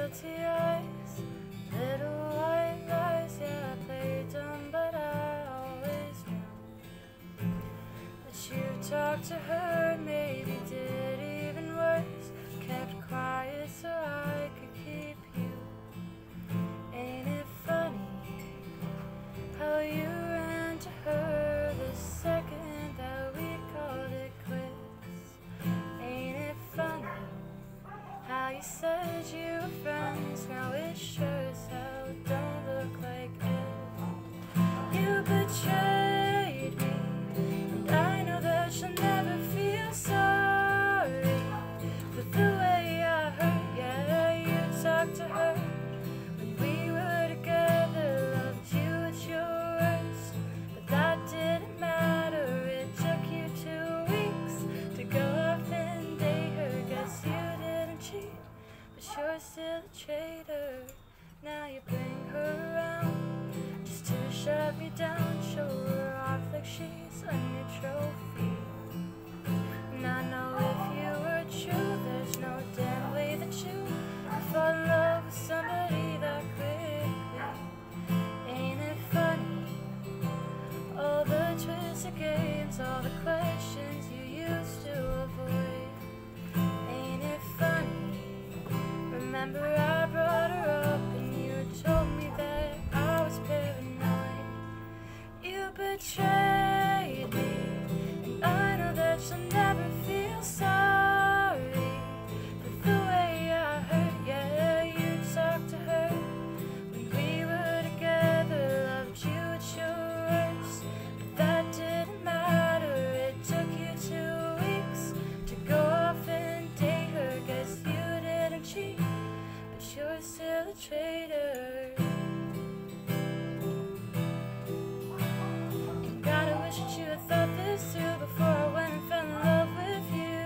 guilty eyes, little white lies. Yeah, I played dumb, but I always knew that you talked to her, maybe did even worse. Kept quiet so I could keep you. Ain't it funny how you ran to her the second that we called it quits? Ain't it funny how you said you were friends, now it sure as hell don't look like it. You betrayed me, and I know that you'll never feel sorry for the way I hurt. Yeah, you talked to her when we were together, loved you at your worst, but that didn't matter. It took you 2 weeks to go off and date her. Guess you didn't cheat, but you're still a traitor. Now you bring her around just to shut me down, show her off like she's a new trophy. And I know if you were true, there's no damn way that you could fall in love with somebody that quickly. Ain't it funny, all the twisted games, all the questions you used to avoid? Ain't it funny, remember I brought her up and you told me that I was paranoid. You betrayed me, and I know that you'll never feel sorry for the way I hurt. Yeah, you talked to her when we were together, loved you at your worst, but that didn't matter. It took you 2 weeks to go off and date her. Guess you didn't cheat, but you're still a traitor. You gotta wish that you had thought this through before I went and fell in love with you.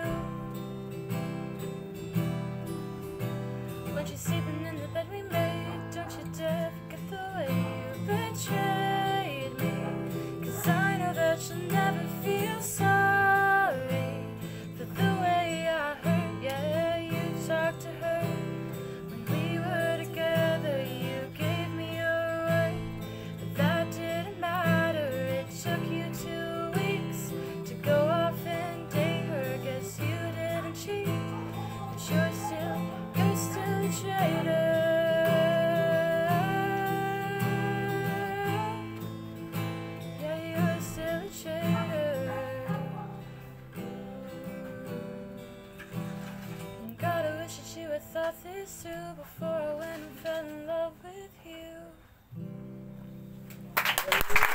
When she's sleeping in the bed we made, don't you dare forget the way you betrayed me. 'Cause I know that you'll never feel sorry for the way I hurt. Yeah, you talked to her when we were together, you gave me your word, but that didn't matter. It took you 2 weeks to go off and date her. Guess you didn't cheat, but you're still a traitor. Yeah, you're still a traitor. Gotta wish that you had thought this through before I went and fell in love with you.